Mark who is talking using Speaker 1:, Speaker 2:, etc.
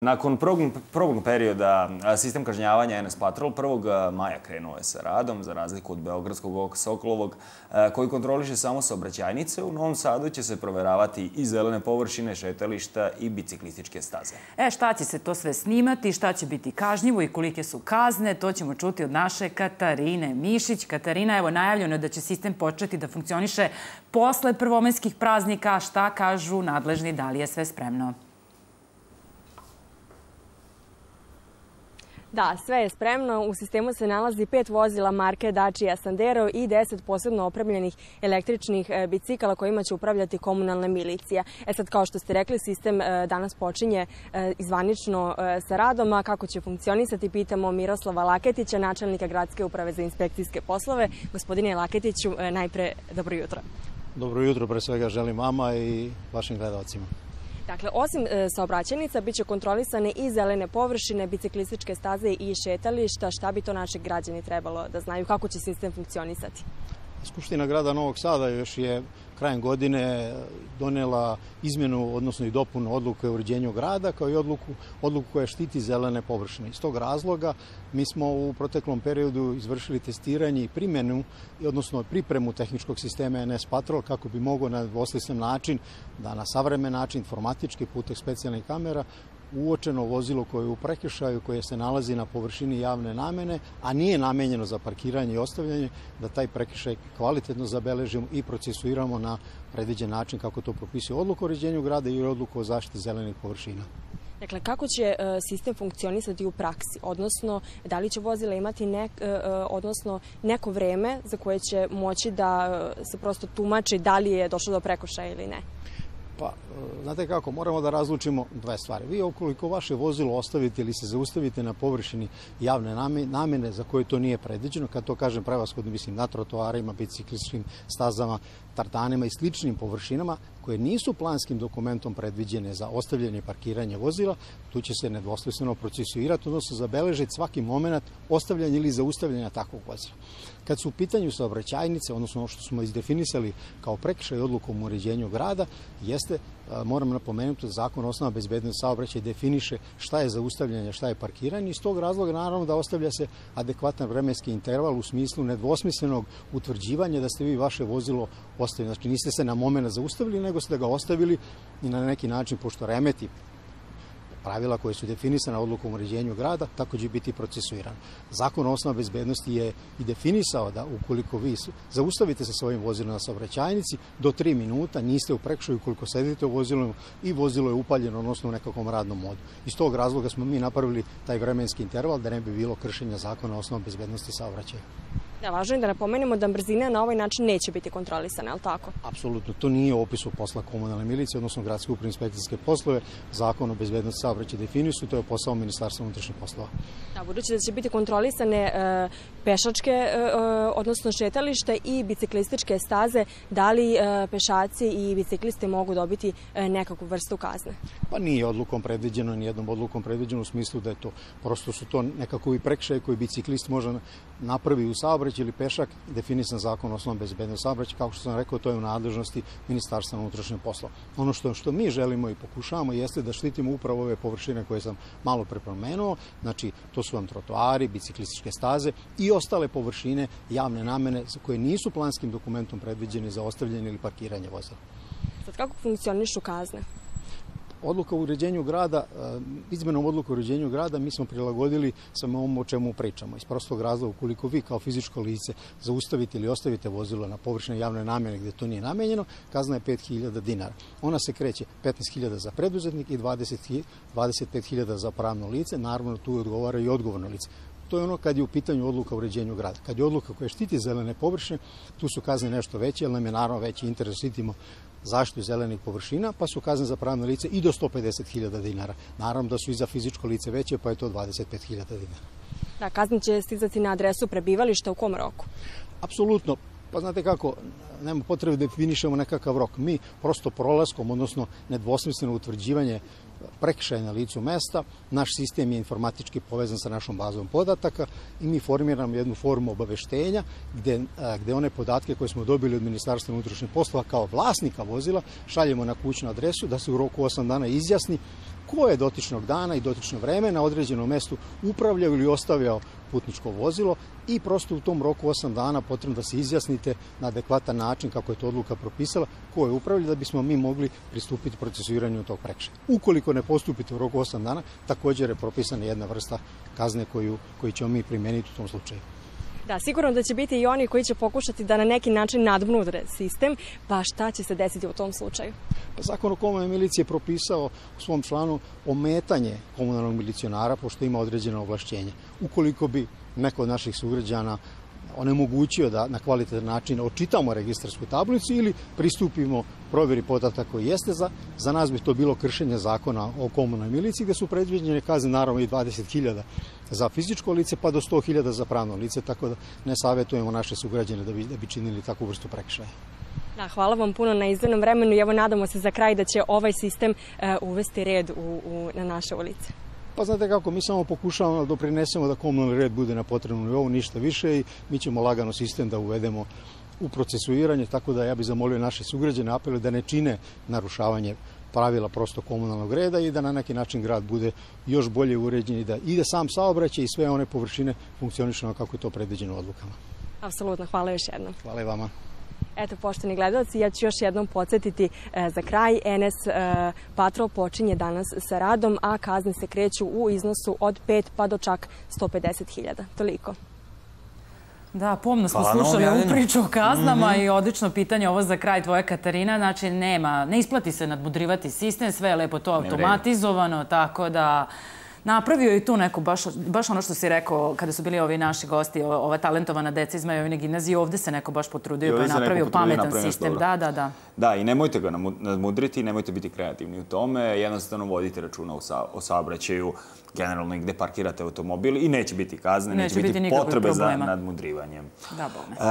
Speaker 1: Nakon probnog perioda, sistem kažnjavanja NS Patrol 1. maja krenuo je sa radom, za razliku od Beogradskog Sokolovog, koji kontroliše samo saobraćajnice. U Novom Sadu će se proveravati i zelene površine, šetališta i biciklističke staze.
Speaker 2: Šta će se to sve snimati, šta će biti kažnjivo i kolike su kazne, to ćemo čuti od naše Katarine Mišić. Katarina, evo najavljeno je da će sistem početi da funkcioniše posle prvomenskih praznika. Šta kažu nadležni, da li je sve spremno?
Speaker 3: Da, sve je spremno. U sistemu se nalazi 5 vozila marke Dacia Sandero i 10 posebno opremljenih električnih bicikala kojima će upravljati komunalna milicija. Sad, kao što ste rekli, sistem danas počinje zvanično sa radom, a kako će funkcionisati, pitamo Miroslava Laketića, načelnika Gradske uprave za inspekcijske poslove. Gospodine Laketiću, najpre dobro jutro.
Speaker 4: Dobro jutro, pre svega želim vama i vašim gledalcima.
Speaker 3: Dakle, osim saobraćajnica, biće kontrolisane i zelene površine, biciklističke staze i šetališta. Šta bi to naši građani trebalo da znaju? Kako će sistem funkcionisati?
Speaker 4: Skupština grada Novog Sada još je krajem godine donela izmjenu, odnosno i dopunu odluke o uređenju grada, kao i odluku koja štiti zelene površine. Iz tog razloga mi smo u proteklom periodu izvršili testiranje i primjenu, odnosno pripremu tehničkog sistema NS Patrol, kako bi mogao na dvoslistan način, da na savremen način, informatički putem specijalnih kamera, uočeno vozilo koje je u prekršaju, koje se nalazi na površini javne namene, a nije namenjeno za parkiranje i ostavljanje, da taj prekršaj kvalitetno zabeležimo i procesuiramo na predviđen način kako to propisuje odluka o uređenju grada i odluka o zaštiti zelenih površina.
Speaker 3: Dakle, kako će sistem funkcionisati u praksi? Odnosno, da li će vozila imati neko vreme za koje će moći da se prosto tumači da li je došlo do prekršaja ili ne?
Speaker 4: Pa, znate kako, moramo da razlučimo dve stvari. Vi ukoliko vaše vozilo ostavite ili se zaustavite na površini javne namene za koje to nije predviđeno, kad to kažem prevashodno mislim na trotoarima, biciklističkim stazama, tartanima i sličnim površinama koje nisu planskim dokumentom predviđene za ostavljanje i parkiranje vozila, tu će se nedvosmisleno procesuirati, odnosno zabeležiti svaki moment ostavljanja ili zaustavljanja takvog vozila. Kad su u pitanju saobraćajnice, odnosno ono što smo izdefinisali kao prekršaj odlukom o uređenju grada, jeste, moram napomenuti, Zakon o osnovama bezbednosti saobraćaja definiše šta je zaustavljanje, šta je parkiranje. Iz tog razloga naravno da ostavlja se adekvatan vremenski interval u smislu nedvosmislenog utvrđivanja da ste vi vaše vozilo ostavili. Znači niste se na moment zaustavili, nego ste ga ostavili i na neki način, pošto remeti pravila koje su definisane odlukom o uređenju grada, tako će biti procesuirano. Zakon o osnovama bezbednosti je i definisao da ukoliko vi zaustavite se svojim vozilom na saobraćajnici, do 3 minuta niste u prekršaju ukoliko sedite u vozilu i vozilo je upaljeno, odnosno u nekakvom radnom modu. Iz tog razloga smo mi napravili taj vremenski interval da ne bi bilo kršenja zakona o osnovama bezbednosti saobraćaja.
Speaker 3: Da, važno je da napomenemo da brzina na ovaj način neće biti kontrolisana, je li tako?
Speaker 4: Apsolutno, to nije u opisu posla komunalne milicije, odnosno Gradske uprave inspekcijske poslove. Zakon o bezbednosti saobraćaja definišu, to je posao Ministarstva unutrašnjih poslova.
Speaker 3: Da, budući da će biti kontrolisane pešačke, odnosno šetalište i biciklističke staze, da li pešaci i biciklisti mogu dobiti nekakvu vrstu kazne?
Speaker 4: Pa nije odlukom predviđeno, nijednom odlukom predviđeno u smislu da je to, prosto su to nekakvi prekršaji koji biciklist može napravi u saobraćaju ili pešak, definisan Zakon o osnovama bezbednosti saobraćaja. Kako što sam rekao, to je u nadležnosti Ministarstva unutrašnjih poslova. Ono što mi želimo i pokušavamo jeste da štitimo upravo ove površine koje sam malo prepomenuo. Znači, to su vam trotoari, biciklističke staze i ostale površine javne namene koje nisu planskim dokumentom predviđene za ostavljanje ili parkiranje vozila.
Speaker 3: Sad, kako funkcionišu kazne?
Speaker 4: Odluka o uređenju grada, izmenom odluka o uređenju grada mi smo prilagodili samo ovom o čemu pričamo. Iz prostog razloga, ukoliko vi kao fizičko lice zaustavite ili ostavite vozilo na površini javne namene gdje to nije namenjeno, kazna je 5.000 dinara. Ona se kreće 15.000 za preduzetnik i 25.000 za pravno lice. Naravno, tu odgovara i odgovorno lice. To je ono kad je u pitanju odluka o uređenju grada. Kad je odluka koja štiti zelene površine, tu su kazne nešto veće, jer nam je naravno veći interes štitimo zaštitu zelenih površina, pa su kazne za pravno lice i do 150.000 dinara. Naravno da su i za fizičko lice veće, pa je to 25.000 dinara.
Speaker 3: Da, kazne će stizati na adresu prebivališta u kom roku?
Speaker 4: Apsolutno. Pa znate kako, nema potrebe da definišemo nekakav rok. Mi prosto prolaskom, odnosno nedvosmisleno utvrđivanje prekršaja na licu mesta, naš sistem je informatički povezan sa našom bazom podataka i mi formiramo jednu formu obaveštenja gde one podatke koje smo dobili od Ministarstva unutrašnjih poslova kao vlasnika vozila šaljemo na kućnu adresu da se u roku 8 dana izjasni ko je dotičnog dana i dotično vreme na određenom mestu upravljao ili ostavljao putničko vozilo i prosto u tom roku 8 dana potrebno da se izjasnite na adekvatan način kako je to odluka propisala ko je upravlja da bismo mi mogli pristupiti procesuiranju tog prekršaja. Ukoliko ne postupite u roku 8 dana, također je propisana jedna vrsta kazne koju ćemo mi primijeniti u tom slučaju.
Speaker 3: Da, sigurno da će biti i oni koji će pokušati da na neki način nadmudre sistem, pa šta će se desiti u tom slučaju?
Speaker 4: Zakon o komunalnoj miliciji je propisao u svom članu ometanje komunalnog milicionara pošto ima određena ovlašćenja. Ukoliko bi neko od naših sugrađana onemogućio da na kvalitetan način očitamo registarsku tablicu ili pristupimo provjeri podataka koji jeste, za nas bi to bilo kršenje zakona o komunalnoj miliciji gde su predviđene kazne naravno i 20.000 za fizičko lice pa do 100.000 za pravno lice, tako da ne savjetujemo naše sugrađane da bi činili takvu vrstu prekršaja.
Speaker 3: Da, hvala vam puno na izdvojenom vremenu i evo nadamo se za kraj da će ovaj sistem uvesti red na naše ulice.
Speaker 4: Pa znate kako, mi samo pokušavamo da doprinesemo da komunalni red bude na potrebnom nivou, ništa više i mi ćemo lagano sistem da uvedemo u procesuiranje, tako da ja bih zamolio naše sugrađane apele da ne čine narušavanje pravila prosto komunalnog reda i da na neki način grad bude još bolje uređen i da ide sam saobraćaj i sve one površine funkcionišu kako je to predviđeno odlukama.
Speaker 3: Apsolutno, hvala još jednom.
Speaker 4: Hvala i vama.
Speaker 3: Eto, poštovani gledalci, ja ću još jednom podsjetiti za kraj. NS Patrol počinje danas sa radom, a kazne se kreću u iznosu od 5 pa do čak 150.000. Toliko.
Speaker 2: Da, pomno smo slušali ovu priču o kaznama i odlično pitanje ovo za kraj tvoje, Katarina. Znači, ne isplati se nadmudrivati sistem, sve je lepo to automatizovano, tako da napravio je tu neko, baš ono što si rekao kada su bili ovi naši gosti, ova talentovana deca iz Majovine gimnazije, ovde se neko baš potrudio pa je napravio pametan sistem. Da.
Speaker 1: Da, i nemojte ga nadmudriti, nemojte biti kreativni u tome, jednostavno vodite računa o saobraćaju, generalno i gde parkirate automobil i neće biti kazne, neće biti potrebe za nadmudrivanjem.
Speaker 2: Da, bome.